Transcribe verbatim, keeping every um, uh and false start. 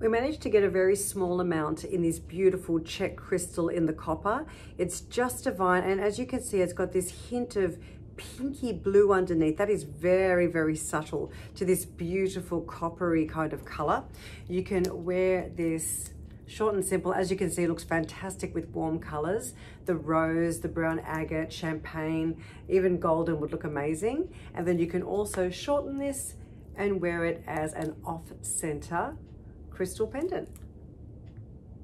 We managed to get a very small amount in this beautiful check crystal in the copper. It's just divine, and as you can see, it's got this hint of pinky blue underneath. That is very, very subtle to this beautiful coppery kind of color. You can wear this short and simple. As you can see, it looks fantastic with warm colors. The rose, the brown agate, champagne, even golden would look amazing. And then you can also shorten this and wear it as an off-center crystal pendant.